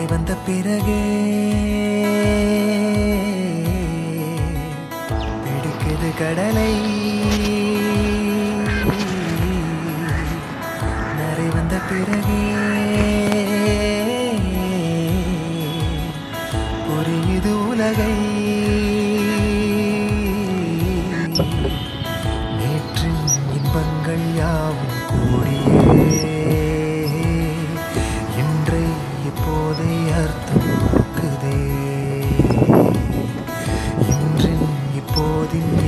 வந்த பிறகே பிடிக்குது கடலை நரை வந்த பிறகே புரியுது உலகை நேற்றின் இன்பங்கள் யாவும் கூடியே இன்றை இப்போதை அர்த்தம் கொடுக்குதே இன்றின் இப்போதின்